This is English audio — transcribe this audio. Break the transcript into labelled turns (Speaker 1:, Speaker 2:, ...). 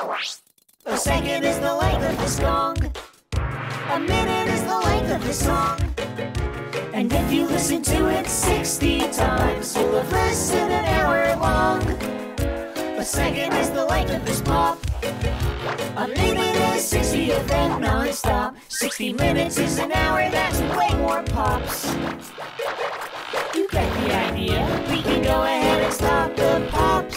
Speaker 1: A second is the length of this gong. A minute is the length of this song. And if you listen to it 60 times, you'll have listened an hour long. A second is the length of this pop. A minute is 60 of them non-stop. 60 minutes is an hour, that's way more pops. You get the idea, we can go ahead and stop the pops.